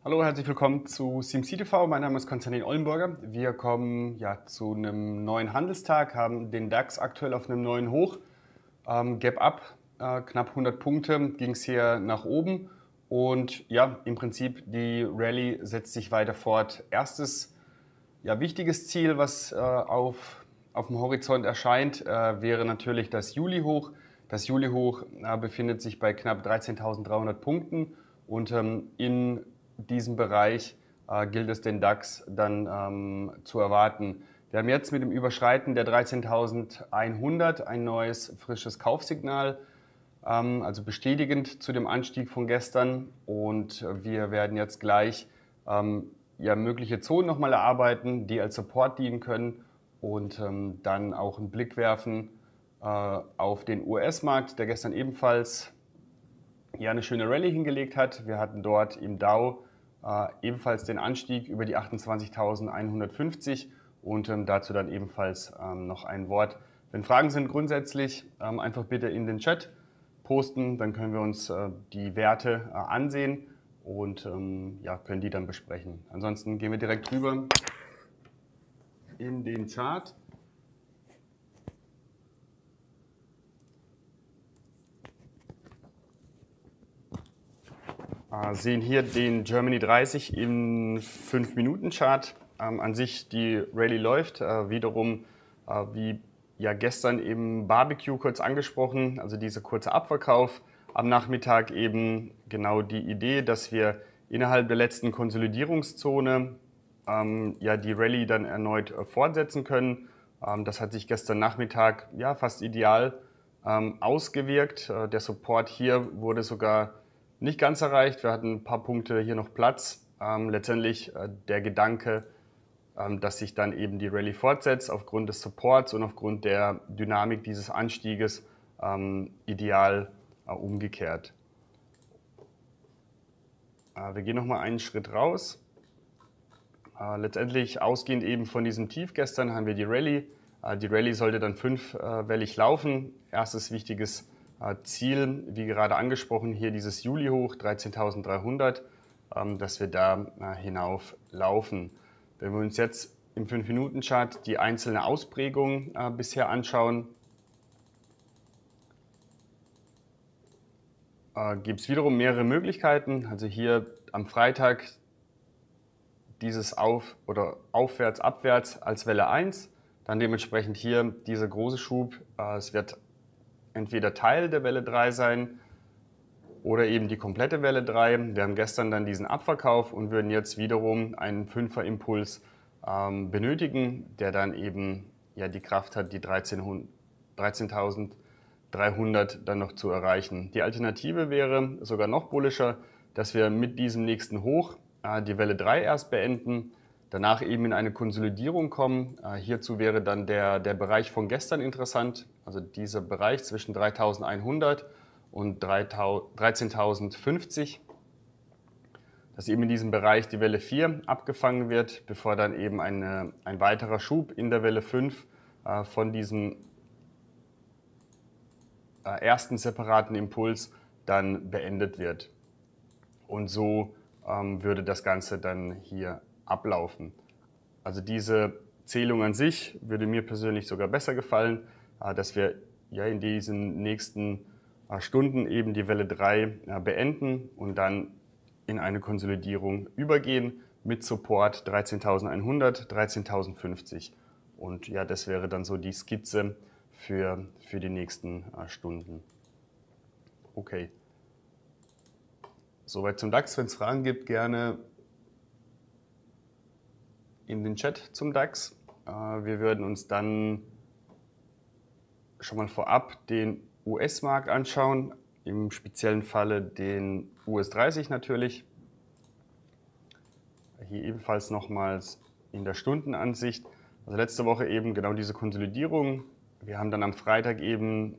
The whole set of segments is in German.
Hallo, herzlich willkommen zu CMC TV. Mein Name ist Konstantin Ollenburger. Wir kommen zu einem neuen Handelstag, haben den DAX aktuell auf einem neuen Hoch. Gap up, knapp 100 Punkte ging es hier nach oben. Und ja, im Prinzip die Rallye setzt sich weiter fort. Erstes wichtiges Ziel, was auf dem Horizont erscheint, wäre natürlich das Juli-Hoch. Das Juli-Hoch befindet sich bei knapp 13.300 Punkten und in diesem Bereich gilt es den DAX dann zu erwarten. Wir haben jetzt mit dem Überschreiten der 13.100 ein neues frisches Kaufsignal, also bestätigend zu dem Anstieg von gestern, und wir werden jetzt gleich mögliche Zonen nochmal erarbeiten, die als Support dienen können, und dann auch einen Blick werfen auf den US-Markt, der gestern ebenfalls eine schöne Rallye hingelegt hat. Wir hatten dort im Dow ebenfalls den Anstieg über die 28.150 und dazu dann ebenfalls noch ein Wort. Wenn Fragen sind grundsätzlich, einfach bitte in den Chat posten, dann können wir uns die Werte ansehen und können die dann besprechen. Ansonsten gehen wir direkt rüber in den Chart. Sehen hier den Germany 30 im 5-Minuten-Chart. An sich die Rallye läuft, wiederum wie gestern im Barbecue kurz angesprochen, also dieser kurze Abverkauf. Am Nachmittag eben genau die Idee, dass wir innerhalb der letzten Konsolidierungszone die Rallye dann erneut fortsetzen können. Das hat sich gestern Nachmittag fast ideal ausgewirkt. Der Support hier wurde sogar nicht ganz erreicht. Wir hatten ein paar Punkte hier noch Platz. Letztendlich der Gedanke, dass sich dann eben die Rallye fortsetzt aufgrund des Supports und aufgrund der Dynamik dieses Anstieges, ideal umgekehrt. Wir gehen nochmal einen Schritt raus. Letztendlich ausgehend eben von diesem Tief gestern haben wir die Rallye. Die Rallye sollte dann 5-wellig laufen. Erstes wichtiges Ziel, wie gerade angesprochen, hier dieses Juli-Hoch 13.300, dass wir da hinauf laufen. Wenn wir uns jetzt im 5-Minuten-Chart die einzelne Ausprägung bisher anschauen, gibt es wiederum mehrere Möglichkeiten. Also hier am Freitag dieses aufwärts, abwärts als Welle 1, dann dementsprechend hier dieser große Schub. Es wird entweder Teil der Welle 3 sein oder eben die komplette Welle 3. Wir haben gestern dann diesen Abverkauf und würden jetzt wiederum einen 5er-Impuls benötigen, der dann eben die Kraft hat, die 13.300 dann noch zu erreichen. Die Alternative wäre sogar noch bullischer, dass wir mit diesem nächsten Hoch die Welle 3 erst beenden, danach eben in eine Konsolidierung kommen. Hierzu wäre dann der Bereich von gestern interessant, also dieser Bereich zwischen 3.100 und 13.050, dass eben in diesem Bereich die Welle 4 abgefangen wird, bevor dann eben ein weiterer Schub in der Welle 5 von diesem ersten separaten Impuls dann beendet wird. Und so würde das Ganze dann hier ablaufen. Also diese Zählung an sich würde mir persönlich sogar besser gefallen, dass wir in diesen nächsten Stunden eben die Welle 3 beenden und dann in eine Konsolidierung übergehen mit Support 13.100, 13.050. Und das wäre dann so die Skizze für die nächsten Stunden. Okay. Soweit zum DAX. Wenn es Fragen gibt, gerne in den Chat zum DAX. Wir würden uns dann schon mal vorab den US-Markt anschauen, im speziellen Falle den US 30 natürlich. Hier ebenfalls nochmals in der Stundenansicht. Also letzte Woche eben genau diese Konsolidierung. Wir haben dann am Freitag eben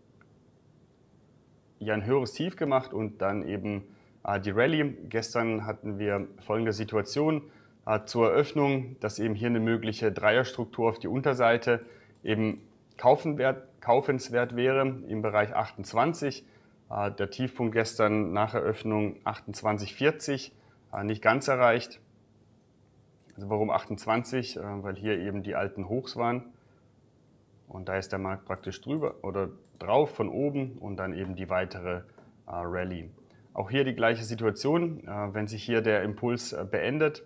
ein höheres Tief gemacht und dann eben die Rallye. Gestern hatten wir folgende Situation zur Eröffnung, dass eben hier eine mögliche Dreierstruktur auf die Unterseite eben kaufenswert wäre im Bereich 28. Der Tiefpunkt gestern nach Eröffnung 28,40. nicht ganz erreicht. Also warum 28? Weil hier eben die alten Hochs waren. Und da ist der Markt praktisch drüber oder drauf von oben und dann eben die weitere Rallye. Auch hier die gleiche Situation, wenn sich hier der Impuls beendet,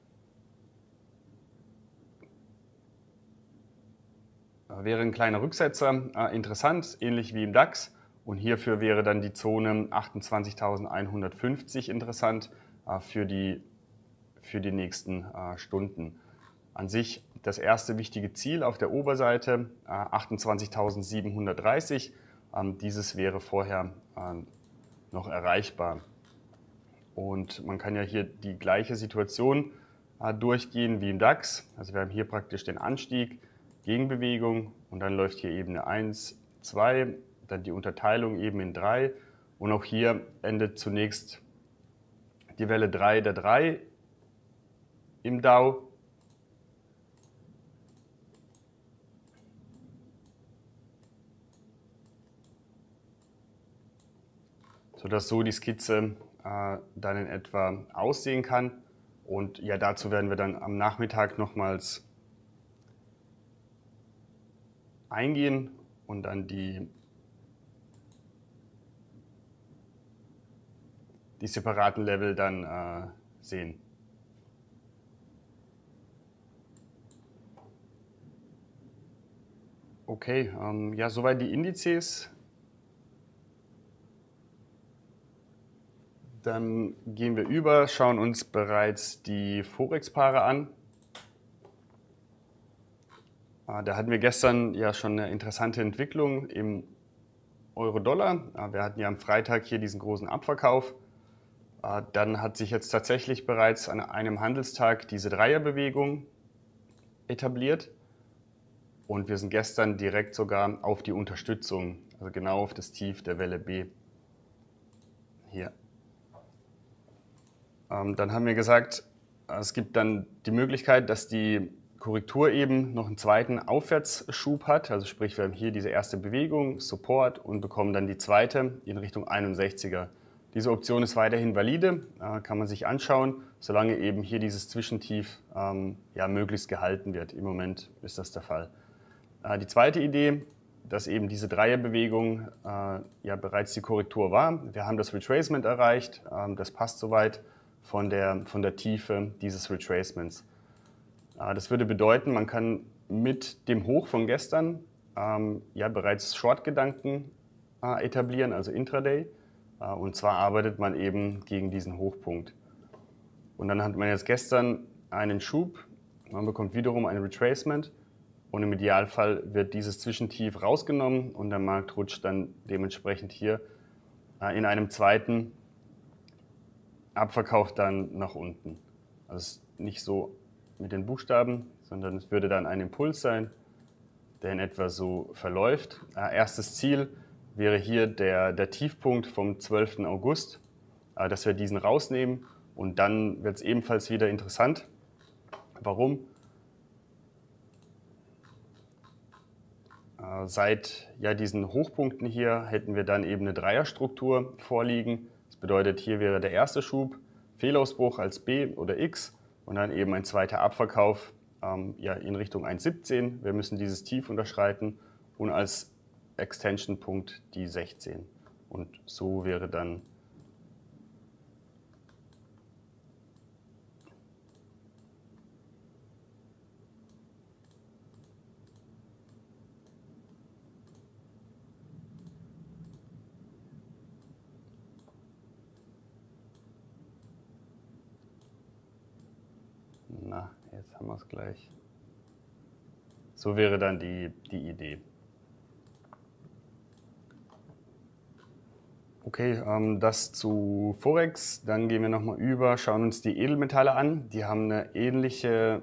wäre ein kleiner Rücksetzer interessant, ähnlich wie im DAX. Und hierfür wäre dann die Zone 28.150 interessant für die nächsten Stunden. An sich das erste wichtige Ziel auf der Oberseite 28.730. Dieses wäre vorher noch erreichbar. Und man kann ja hier die gleiche Situation durchgehen wie im DAX. Also wir haben hier praktisch den Anstieg, Gegenbewegung und dann läuft hier Ebene 1, 2, dann die Unterteilung eben in 3 und auch hier endet zunächst die Welle 3 der 3 im Dow. Sodass so die Skizze dann in etwa aussehen kann. Und ja, dazu werden wir dann am Nachmittag nochmals eingehen und dann die separaten Level dann sehen. Okay, ja, soweit die Indizes. Dann gehen wir über, schauen uns bereits die Forex-Paare an. Da hatten wir gestern ja schon eine interessante Entwicklung im Euro-Dollar. Wir hatten ja am Freitag hier diesen großen Abverkauf. Dann hat sich jetzt tatsächlich bereits an einem Handelstag diese Dreierbewegung etabliert. Und wir sind gestern direkt sogar auf die Unterstützung, also genau auf das Tief der Welle B hier. Dann haben wir gesagt, es gibt dann die Möglichkeit, dass die Korrektur eben noch einen zweiten Aufwärtsschub hat. Also sprich, wir haben hier diese erste Bewegung, Support und bekommen dann die zweite in Richtung 61er. Diese Option ist weiterhin valide, kann man sich anschauen, solange eben hier dieses Zwischentief ja, möglichst gehalten wird. Im Moment ist das der Fall. Die zweite Idee, dass eben diese Dreierbewegung ja bereits die Korrektur war. Wir haben das Retracement erreicht, das passt soweit von der Tiefe dieses Retracements. Das würde bedeuten, man kann mit dem Hoch von gestern ja bereits Short-Gedanken etablieren, also Intraday. Und zwar arbeitet man eben gegen diesen Hochpunkt. Und dann hat man jetzt gestern einen Schub, man bekommt wiederum ein Retracement und im Idealfall wird dieses Zwischentief rausgenommen und der Markt rutscht dann dementsprechend hier in einem zweiten Abverkauf dann nach unten. Also nicht so mit den Buchstaben, sondern es würde dann ein Impuls sein, der in etwa so verläuft. Erstes Ziel wäre hier der Tiefpunkt vom 12. August, dass wir diesen rausnehmen und dann wird es ebenfalls wieder interessant. Warum? Seit ja, diesen Hochpunkten hier hätten wir dann eben eine Dreierstruktur vorliegen. Das bedeutet, hier wäre der erste Schub, Fehlausbruch als B oder X und dann eben ein zweiter Abverkauf ja, in Richtung 1,17. Wir müssen dieses Tief unterschreiten und als Extension-Punkt die 16. Und so wäre dann jetzt haben wir es gleich. So wäre dann die Idee. Okay, das zu Forex. Dann gehen wir nochmal über, schauen uns die Edelmetalle an. Die haben ein ähnliches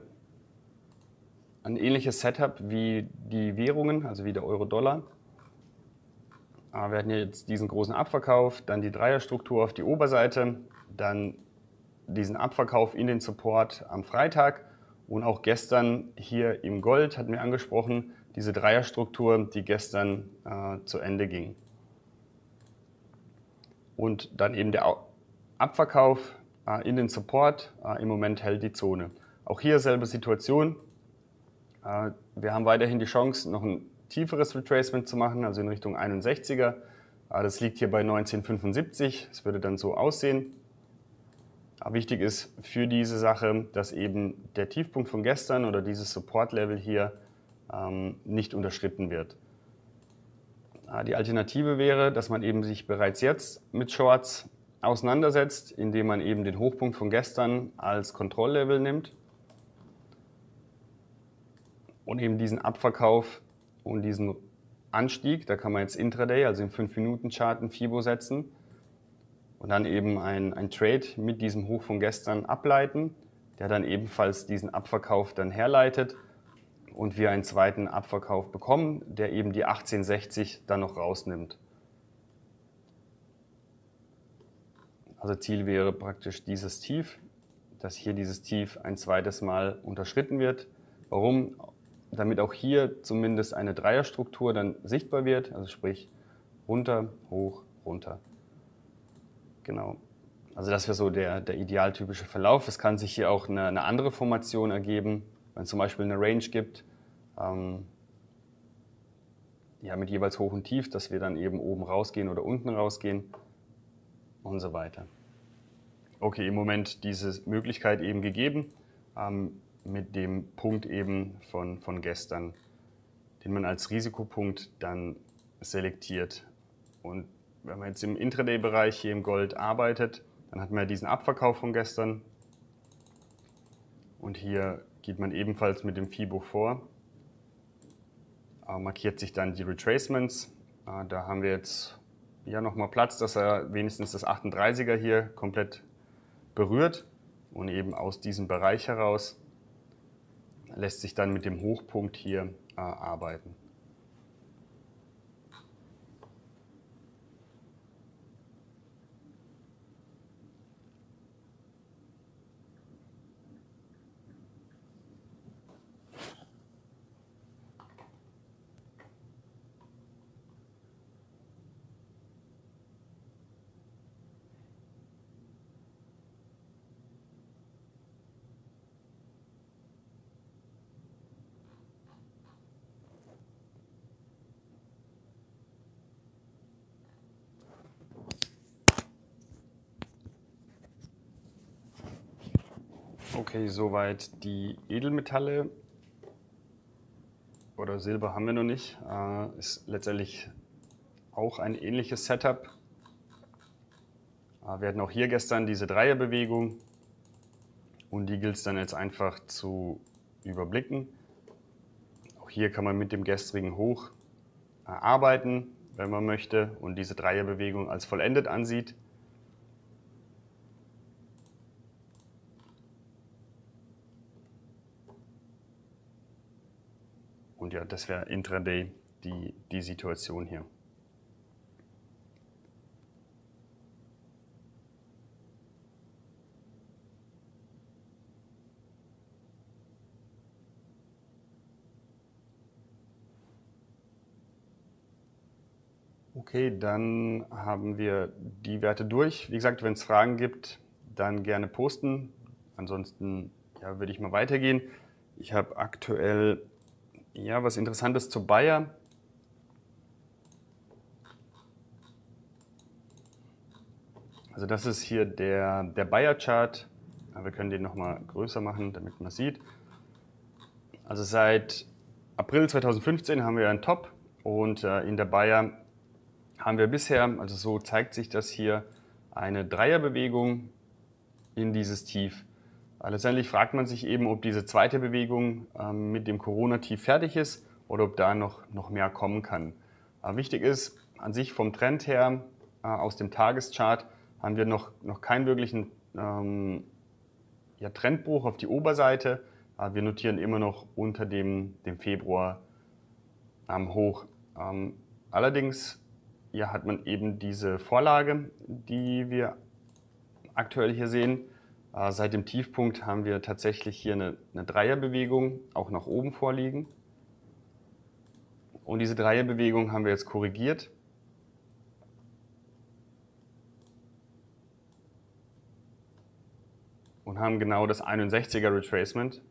Setup wie die Währungen, also wie der Euro-Dollar. Wir hatten jetzt diesen großen Abverkauf, dann die Dreierstruktur auf die Oberseite, dann diesen Abverkauf in den Support am Freitag und auch gestern hier im Gold hatten wir angesprochen, diese Dreierstruktur, die gestern zu Ende ging. Und dann eben der Abverkauf in den Support. Im Moment hält die Zone. Auch hier selbe Situation. Wir haben weiterhin die Chance, noch ein tieferes Retracement zu machen, also in Richtung 61er. Das liegt hier bei 1975. Es würde dann so aussehen. Wichtig ist für diese Sache, dass eben der Tiefpunkt von gestern oder dieses Support-Level hier nicht unterschritten wird. Die Alternative wäre, dass man eben sich bereits jetzt mit Shorts auseinandersetzt, indem man eben den Hochpunkt von gestern als Kontrolllevel nimmt und eben diesen Abverkauf und diesen Anstieg, da kann man jetzt Intraday, also im 5-Minuten-Chart ein FIBO setzen und dann eben ein Trade mit diesem Hoch von gestern ableiten, der dann ebenfalls diesen Abverkauf dann herleitet und wir einen zweiten Abverkauf bekommen, der eben die 1860 dann noch rausnimmt. Also Ziel wäre praktisch dieses Tief, dass hier dieses Tief ein zweites Mal unterschritten wird. Warum? Damit auch hier zumindest eine Dreierstruktur dann sichtbar wird, also sprich runter, hoch, runter. Genau. Also das wäre so der idealtypische Verlauf. Es kann sich hier auch eine andere Formation ergeben, wenn es zum Beispiel eine Range gibt, ja, mit jeweils Hoch und Tief, dass wir dann eben oben rausgehen oder unten rausgehen und so weiter. Okay, im Moment diese Möglichkeit eben gegeben, mit dem Punkt eben von gestern, den man als Risikopunkt dann selektiert. Und wenn man jetzt im Intraday-Bereich hier im Gold arbeitet, dann hat man ja diesen Abverkauf von gestern. Und hier geht man ebenfalls mit dem FIBO vor, markiert sich dann die Retracements. Da haben wir jetzt ja nochmal Platz, dass er wenigstens das 38er hier komplett berührt. Und eben aus diesem Bereich heraus lässt sich dann mit dem Hochpunkt hier arbeiten. Okay, soweit die Edelmetalle. Oder Silber haben wir noch nicht. Ist letztendlich auch ein ähnliches Setup. Wir hatten auch hier gestern diese Dreierbewegung und die gilt es dann jetzt einfach zu überblicken. Auch hier kann man mit dem gestrigen Hoch arbeiten, wenn man möchte, und diese Dreierbewegung als vollendet ansieht. Und ja, das wäre Intraday die Situation hier. Okay, dann haben wir die Werte durch. Wie gesagt, wenn es Fragen gibt, dann gerne posten. Ansonsten ja, würde ich mal weitergehen. Ich habe aktuell ja, was Interessantes zu Bayer. Also das ist hier der Bayer-Chart. Wir können den nochmal größer machen, damit man sieht. Also seit April 2015 haben wir einen Top und in der Bayer haben wir bisher, also so zeigt sich das hier, eine Dreierbewegung in dieses Tief. Letztendlich fragt man sich eben, ob diese zweite Bewegung mit dem Corona-Tief fertig ist oder ob da noch mehr kommen kann. Wichtig ist an sich vom Trend her, aus dem Tageschart haben wir noch keinen wirklichen ja, Trendbruch auf die Oberseite. Wir notieren immer noch unter dem Februar hoch. Allerdings ja, hat man eben diese Vorlage, die wir aktuell hier sehen. Seit dem Tiefpunkt haben wir tatsächlich hier eine Dreierbewegung auch nach oben vorliegen. Und diese Dreierbewegung haben wir jetzt korrigiert. und haben genau das 61er Retracement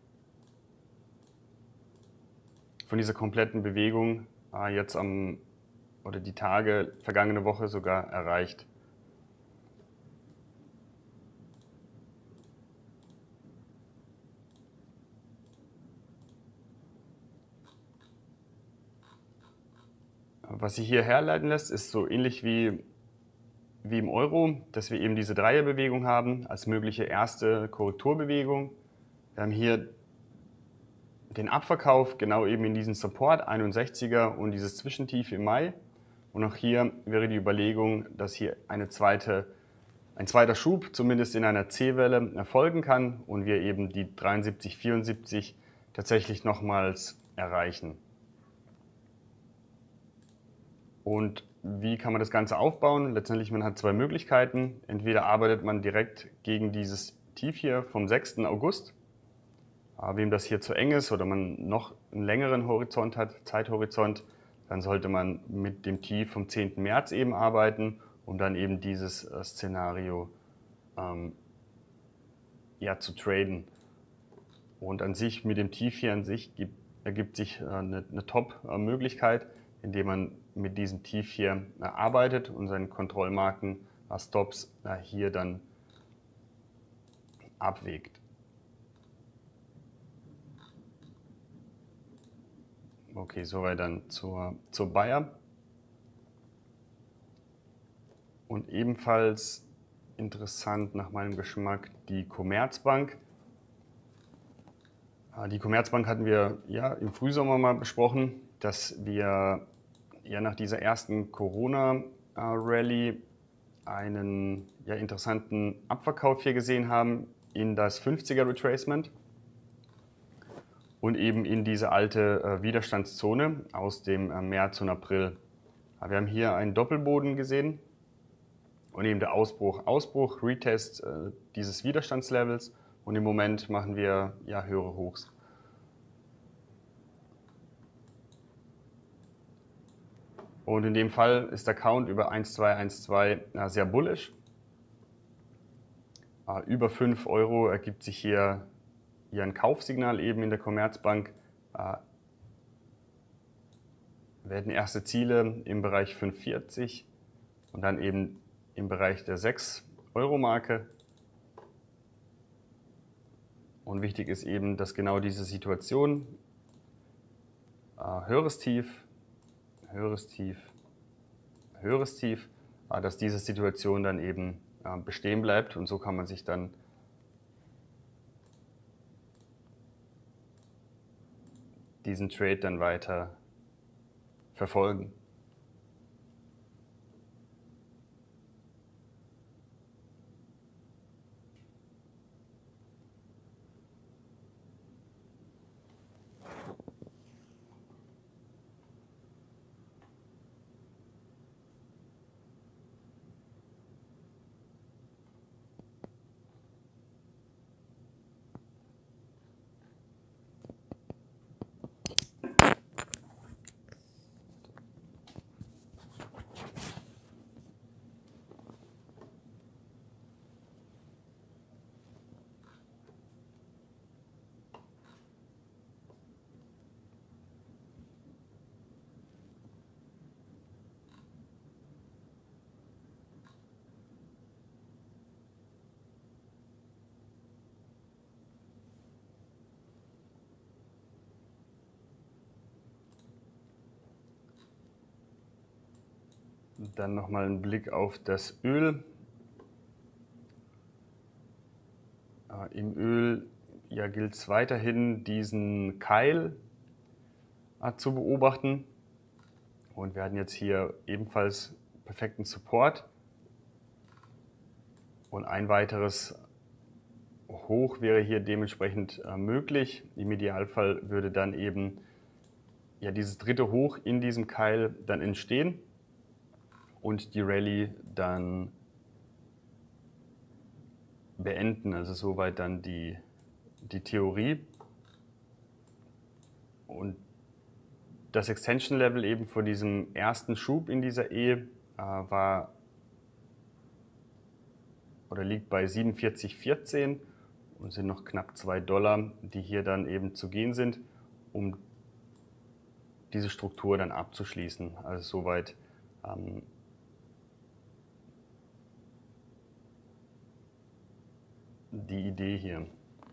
von dieser kompletten Bewegung jetzt oder die Tage, vergangene Woche sogar erreicht. Was sich hier herleiten lässt, ist so ähnlich wie im Euro, dass wir eben diese Dreierbewegung haben als mögliche erste Korrekturbewegung. Wir haben hier den Abverkauf genau eben in diesen Support 61er und dieses Zwischentief im Mai. Und auch hier wäre die Überlegung, dass hier ein zweiter Schub zumindest in einer C-Welle erfolgen kann und wir eben die 73,74 tatsächlich nochmals erreichen. Und wie kann man das Ganze aufbauen? Letztendlich, man hat zwei Möglichkeiten. Entweder arbeitet man direkt gegen dieses Tief hier vom 6. August. Wem das hier zu eng ist oder man noch einen längeren Horizont hat, Zeithorizont, dann sollte man mit dem Tief vom 10. März eben arbeiten, um dann eben dieses Szenario zu traden. Und an sich, mit dem Tief hier an sich, ergibt sich eine Top-Möglichkeit, indem man mit diesem Tief hier arbeitet und seinen Kontrollmarken, Stops hier dann abwägt. Okay, soweit dann zur Bayer. Und ebenfalls interessant nach meinem Geschmack die Commerzbank. Die Commerzbank hatten wir ja im Frühsommer mal besprochen, dass wir ja nach dieser ersten Corona-Rallye einen interessanten Abverkauf hier gesehen haben in das 50er Retracement und eben in diese alte Widerstandszone aus dem März und April. Wir haben hier einen Doppelboden gesehen und eben der Ausbruch, Retest dieses Widerstandslevels und im Moment machen wir höhere Hochs. Und in dem Fall ist der Count über 1,212 sehr bullish. Über 5 Euro ergibt sich hier ein Kaufsignal eben in der Commerzbank. Wir hätten erste Ziele im Bereich 5,40 und dann eben im Bereich der 6-Euro-Marke. Und wichtig ist eben, dass genau diese Situation, höheres Tief, höheres Tief, höheres Tief, dass diese Situation dann eben bestehen bleibt und so kann man sich dann diesen Trade dann weiter verfolgen. Dann nochmal ein Blick auf das Öl. Im Öl gilt es weiterhin, diesen Keil zu beobachten. Und wir hatten jetzt hier ebenfalls perfekten Support. Und ein weiteres Hoch wäre hier dementsprechend möglich. Im Idealfall würde dann eben dieses dritte Hoch in diesem Keil dann entstehen und die Rallye dann beenden. Also soweit dann die Theorie. Und das Extension Level eben vor diesem ersten Schub in dieser liegt bei 47,14 und sind noch knapp $2, die hier dann eben zu gehen sind, um diese Struktur dann abzuschließen. Also soweit die Idee hier.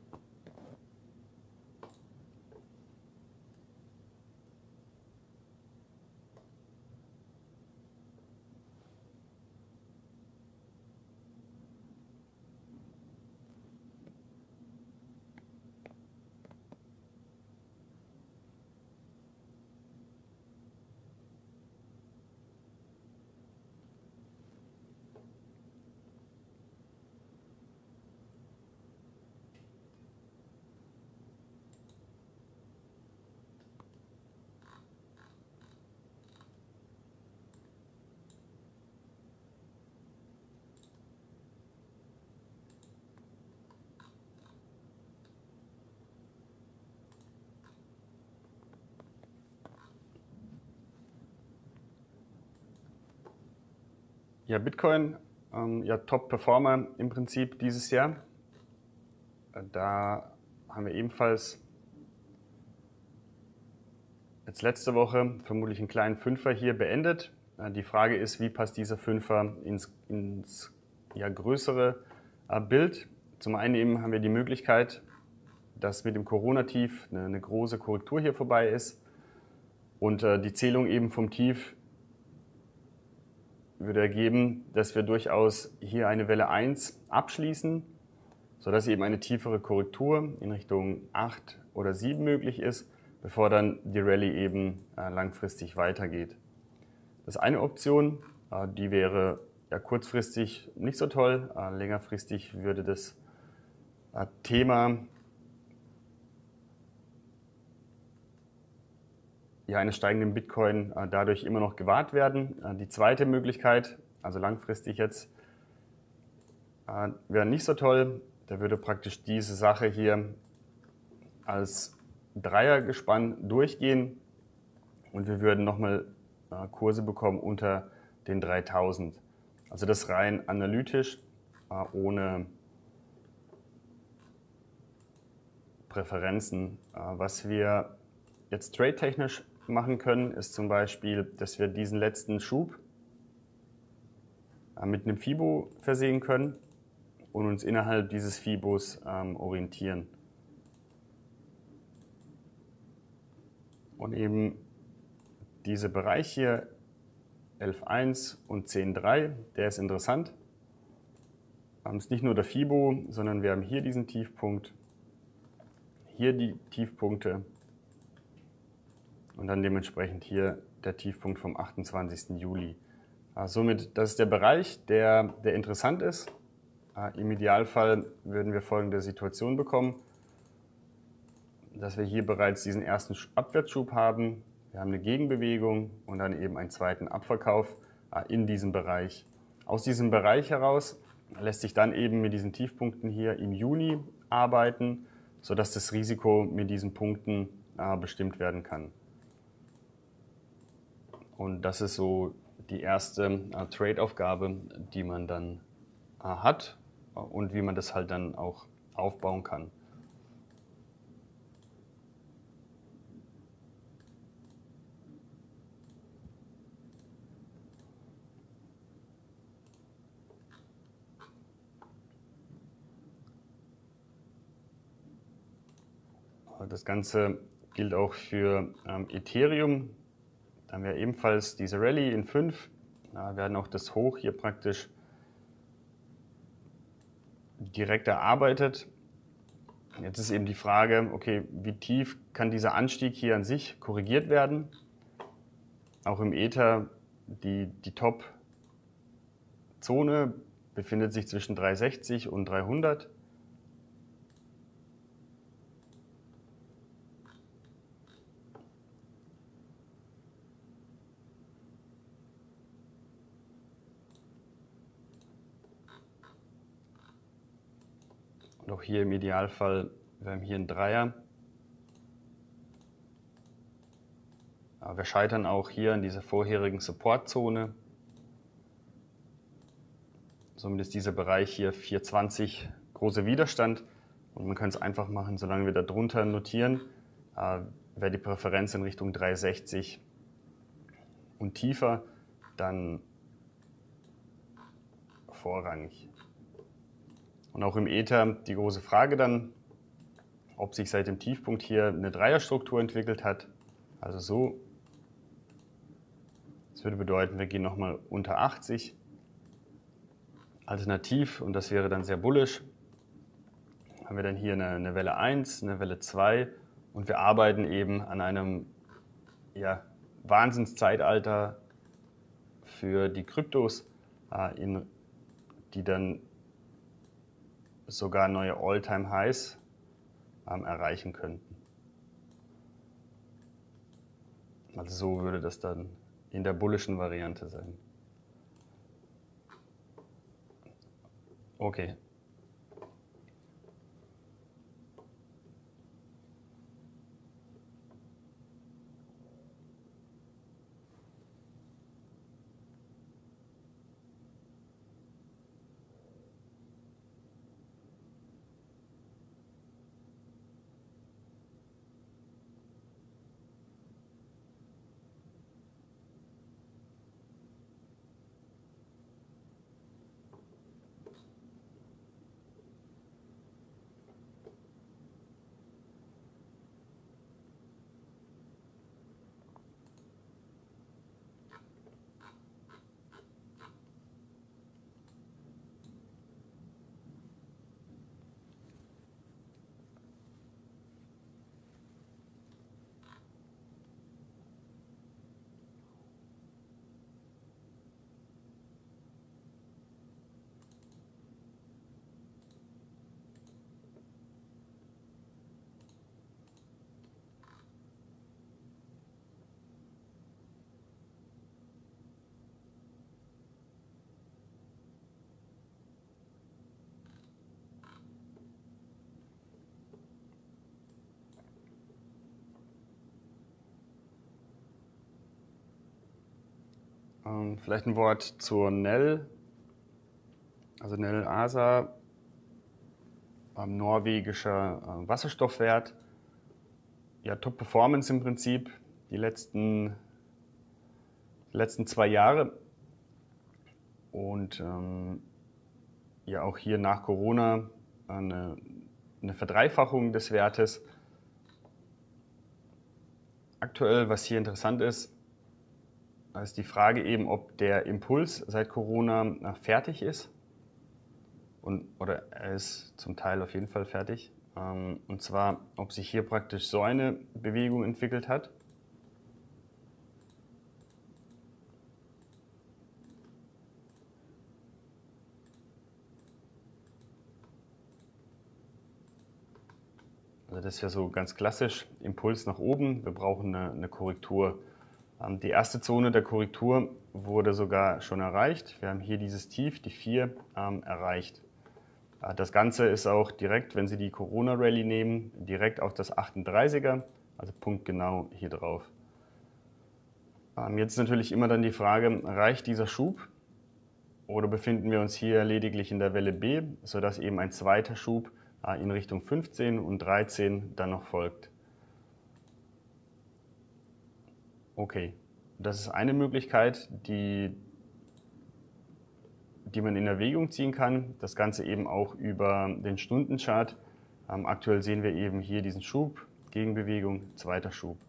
Ja, Bitcoin, ja, Top-Performer im Prinzip dieses Jahr. Da haben wir ebenfalls jetzt letzte Woche vermutlich einen kleinen Fünfer hier beendet. Die Frage ist, wie passt dieser Fünfer ins ja, größere Bild? Zum einen eben haben wir die Möglichkeit, dass mit dem Corona-Tief eine große Korrektur hier vorbei ist und die Zählung eben vom Tief würde ergeben, dass wir durchaus hier eine Welle 1 abschließen, sodass eben eine tiefere Korrektur in Richtung 8 oder 7 möglich ist, bevor dann die Rallye eben langfristig weitergeht. Das ist eine Option, die wäre ja kurzfristig nicht so toll, längerfristig würde das Thema ja, eines steigenden Bitcoin dadurch immer noch gewahrt werden. Die zweite Möglichkeit, also langfristig jetzt, wäre nicht so toll. Da würde praktisch diese Sache hier als Dreiergespann durchgehen und wir würden nochmal Kurse bekommen unter den 3000. Also das rein analytisch, ohne Präferenzen. Was wir jetzt trade-technisch machen können, ist zum Beispiel, dass wir diesen letzten Schub mit einem Fibo versehen können und uns innerhalb dieses Fibos orientieren. Und eben dieser Bereich hier, 11.1 und 10.3, der ist interessant. Ist nicht nur der Fibo, sondern wir haben hier diesen Tiefpunkt, hier die Tiefpunkte und dann dementsprechend hier der Tiefpunkt vom 28. Juli. Somit, das ist der Bereich, der interessant ist. Im Idealfall würden wir folgende Situation bekommen, dass wir hier bereits diesen ersten Abwärtsschub haben. Wir haben eine Gegenbewegung und dann eben einen zweiten Abverkauf in diesem Bereich. Aus diesem Bereich heraus lässt sich dann eben mit diesen Tiefpunkten hier im Juni arbeiten, sodass das Risiko mit diesen Punkten bestimmt werden kann. Und das ist so die erste Trade-Aufgabe, die man dann hat und wie man das halt dann auch aufbauen kann. Das Ganze gilt auch für Ethereum. Da haben wir ebenfalls diese Rallye in 5. Wir werden auch das Hoch hier praktisch direkt erarbeitet. Jetzt ist eben die Frage, okay, wie tief kann dieser Anstieg hier an sich korrigiert werden? Auch im Ether, die Top-Zone befindet sich zwischen 360 und 300. Und auch hier im Idealfall, wir haben hier einen Dreier. Aber wir scheitern auch hier an dieser vorherigen Supportzone. Somit ist dieser Bereich hier 420 großer Widerstand Und man kann es einfach machen, solange wir da drunter notieren, wäre die Präferenz in Richtung 360 und tiefer, dann vorrangig. Und auch im Äther die große Frage dann, ob sich seit dem Tiefpunkt hier eine Dreierstruktur entwickelt hat. Also so. Das würde bedeuten, wir gehen nochmal unter 80. Alternativ, und das wäre dann sehr bullish, haben wir dann hier eine Welle 1, eine Welle 2 und wir arbeiten eben an einem Wahnsinnszeitalter für die Kryptos, die dann sogar neue All-Time-Highs erreichen könnten. Also so würde das dann in der bullischen Variante sein. Okay. Vielleicht ein Wort zur Nel, also Nel ASA, norwegischer Wasserstoffwert. Ja, Top-Performance im Prinzip die letzten 2 Jahre. Und ja, auch hier nach Corona eine Verdreifachung des Wertes. Aktuell, was hier interessant ist die Frage eben, ob der Impuls seit Corona fertig ist. Oder er ist zum Teil auf jeden Fall fertig. Und zwar, ob sich hier praktisch so eine Bewegung entwickelt hat. Also das wäre so ganz klassisch, Impuls nach oben, wir brauchen eine Korrektur. Die erste Zone der Korrektur wurde sogar schon erreicht. Wir haben hier dieses Tief, die 4, erreicht. Das Ganze ist auch direkt, wenn Sie die Corona-Rallye nehmen, direkt auf das 38er, also punktgenau hier drauf. Jetzt ist natürlich immer dann die Frage, reicht dieser Schub oder befinden wir uns hier lediglich in der Welle B, sodass eben ein zweiter Schub in Richtung 15 und 13 dann noch folgt. Okay, das ist eine Möglichkeit, die man in Erwägung ziehen kann. Das Ganze eben auch über den Stundenchart. Aktuell sehen wir eben hier diesen Schub, Gegenbewegung, zweiter Schub.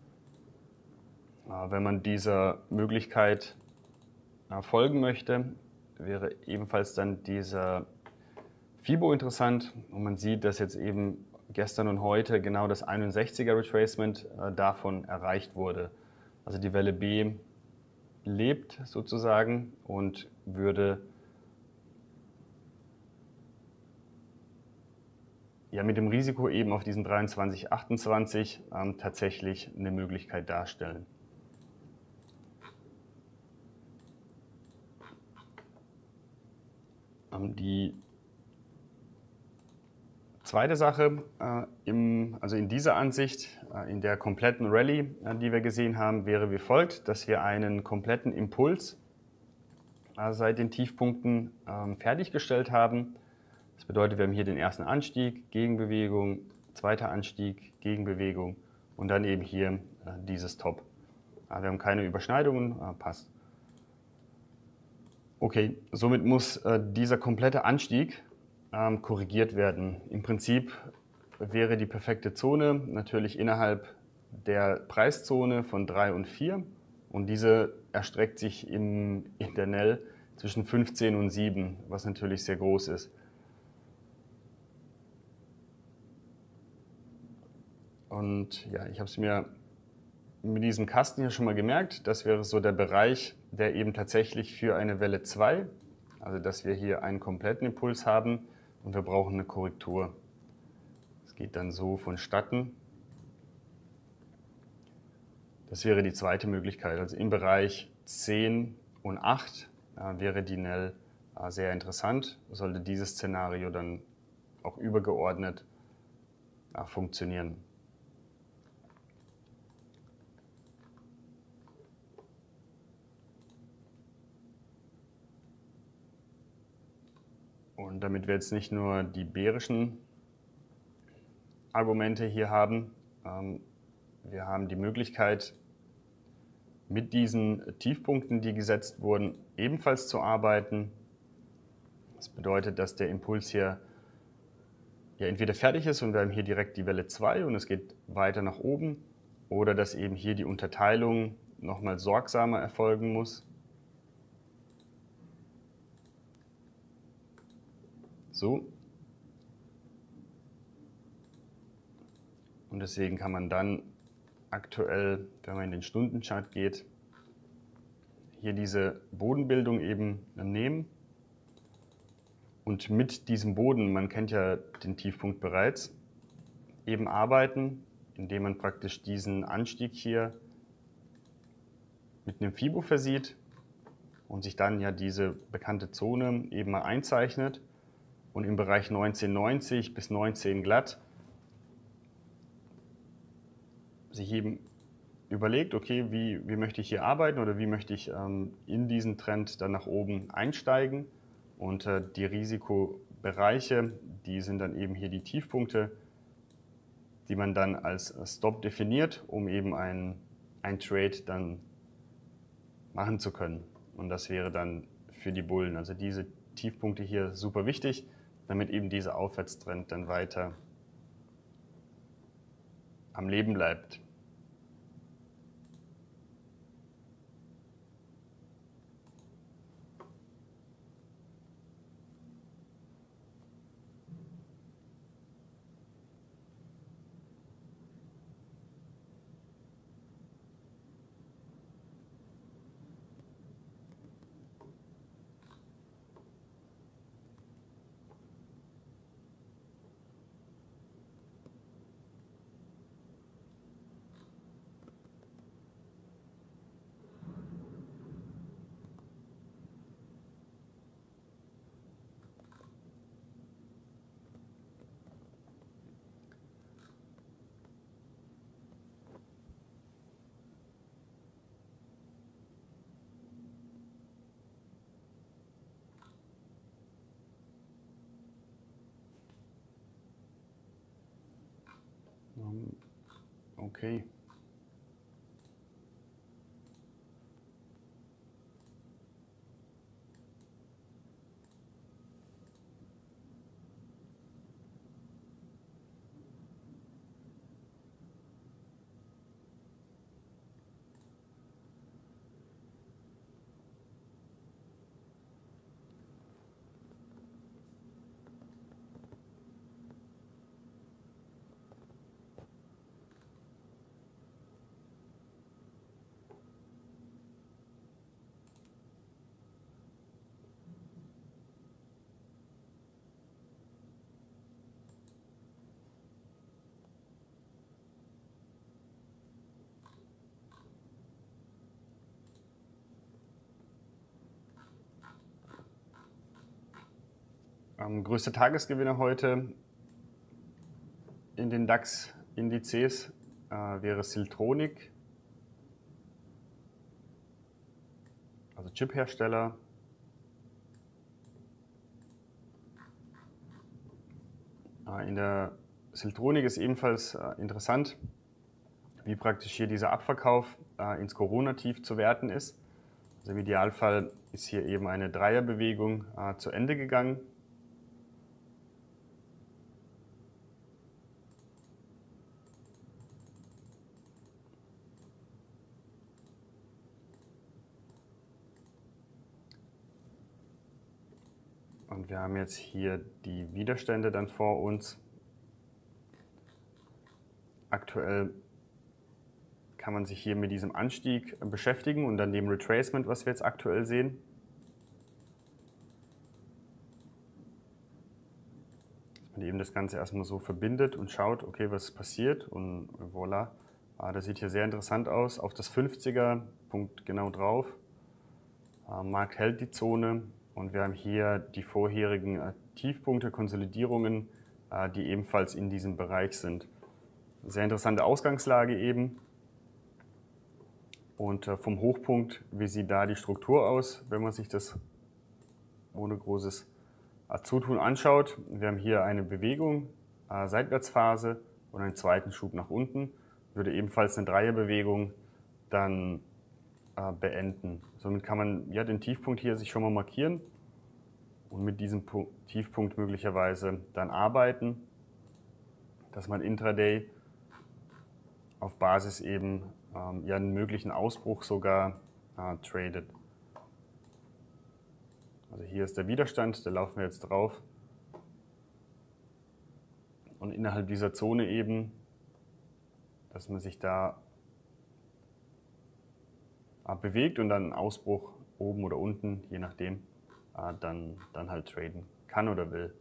Wenn man dieser Möglichkeit folgen möchte, wäre ebenfalls dann dieser FIBO interessant. Und man sieht, dass jetzt eben gestern und heute genau das 61er Retracement davon erreicht wurde. Also die Welle B lebt sozusagen und würde ja mit dem Risiko eben auf diesen 23, 28 tatsächlich eine Möglichkeit darstellen. Die zweite Sache, also in dieser Ansicht, in der kompletten Rallye, die wir gesehen haben, wäre wie folgt, dass wir einen kompletten Impuls seit den Tiefpunkten fertiggestellt haben. Das bedeutet, wir haben hier den ersten Anstieg, Gegenbewegung, zweiter Anstieg, Gegenbewegung und dann eben hier dieses Top. Wir haben keine Überschneidungen, passt. Okay, somit muss dieser komplette Anstieg korrigiert werden. Im Prinzip wäre die perfekte Zone natürlich innerhalb der Preiszone von 3 und 4 und diese erstreckt sich im Nell zwischen 15 und 7, was natürlich sehr groß ist. Und ja, ich habe es mir mit diesem Kasten hier schon mal gemerkt, das wäre so der Bereich, der eben tatsächlich für eine Welle 2, also dass wir hier einen kompletten Impuls haben und wir brauchen eine Korrektur. Es geht dann so vonstatten. Das wäre die zweite Möglichkeit. Also im Bereich 10 und 8 wäre die Nell sehr interessant, sollte dieses Szenario dann auch übergeordnet funktionieren. Und damit wir jetzt nicht nur die bärischen Argumente hier haben, wir haben die Möglichkeit, mit diesen Tiefpunkten, die gesetzt wurden, ebenfalls zu arbeiten. Das bedeutet, dass der Impuls hier ja entweder fertig ist und wir haben hier direkt die Welle 2 und es geht weiter nach oben, oder dass eben hier die Unterteilung nochmal sorgsamer erfolgen muss. So. Und deswegen kann man dann aktuell, wenn man in den Stundenchart geht, hier diese Bodenbildung eben nehmen und mit diesem Boden, man kennt ja den Tiefpunkt bereits, eben arbeiten, indem man praktisch diesen Anstieg hier mit einem Fibo versieht und sich dann ja diese bekannte Zone eben mal einzeichnet und im Bereich 1990 bis 19 glatt sich eben überlegt, okay, wie möchte ich hier arbeiten oder wie möchte ich in diesen Trend dann nach oben einsteigen. Und die Risikobereiche, die sind dann eben hier die Tiefpunkte, die man dann als Stop definiert, um eben ein Trade dann machen zu können. Und das wäre dann für die Bullen, also diese Tiefpunkte hier super wichtig, damit eben dieser Aufwärtstrend dann weiter am Leben bleibt. Okay. Größter Tagesgewinner heute in den DAX-Indizes wäre Siltronic, also Chiphersteller. In der Siltronik ist ebenfalls interessant, wie praktisch hier dieser Abverkauf ins Corona-Tief zu werten ist. Also im Idealfall ist hier eben eine Dreierbewegung zu Ende gegangen. Und wir haben jetzt hier die Widerstände dann vor uns. Aktuell kann man sich hier mit diesem Anstieg beschäftigen und dann dem Retracement, was wir jetzt aktuell sehen. Dass man eben das Ganze erstmal so verbindet und schaut, okay, was passiert, und voilà. Das sieht hier sehr interessant aus. Auf das 50er, Punkt genau drauf. Markt hält die Zone. Und wir haben hier die vorherigen Tiefpunkte, Konsolidierungen, die ebenfalls in diesem Bereich sind. Sehr interessante Ausgangslage eben. Und vom Hochpunkt, wie sieht da die Struktur aus, wenn man sich das ohne großes Zutun anschaut. Wir haben hier eine Bewegung, Seitwärtsphase und einen zweiten Schub nach unten. Würde ebenfalls eine Dreierbewegung dann beenden. Somit kann man ja den Tiefpunkt hier sich schon mal markieren und mit diesem Tiefpunkt möglicherweise dann arbeiten, dass man intraday auf Basis eben ja einen möglichen Ausbruch sogar tradet. Also hier ist der Widerstand, da laufen wir jetzt drauf. Und innerhalb dieser Zone eben, dass man sich da bewegt und dann einen Ausbruch oben oder unten, je nachdem, dann halt traden kann oder will.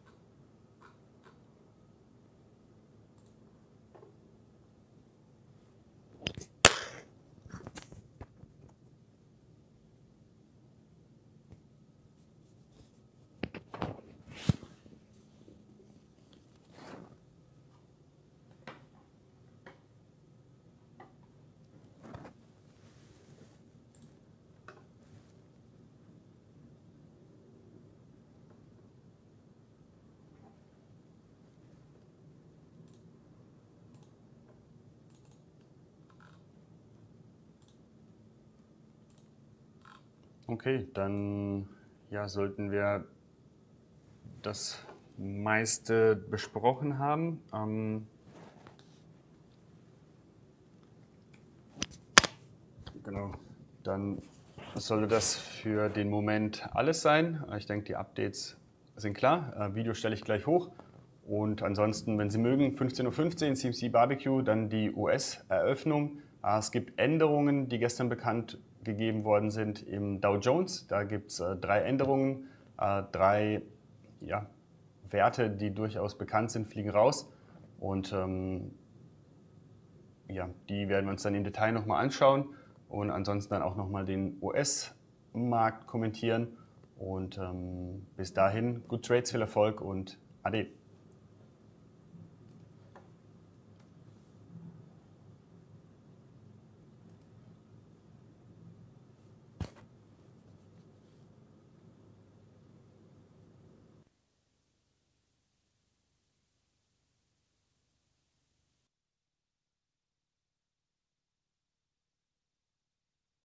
Okay, dann ja, sollten wir das meiste besprochen haben. Genau, dann sollte das für den Moment alles sein. Ich denke, die Updates sind klar. Video stelle ich gleich hoch. Und ansonsten, wenn Sie mögen, 15:15 Uhr CMC Barbecue, dann die US-Eröffnung. Es gibt Änderungen, die gestern bekannt gegeben worden sind im Dow Jones. Da gibt es 3 Änderungen, 3 Werte, die durchaus bekannt sind, fliegen raus. Und ja, die werden wir uns dann im Detail nochmal anschauen und ansonsten dann auch nochmal den US-Markt kommentieren. Und bis dahin, good Trades, viel Erfolg und Ade.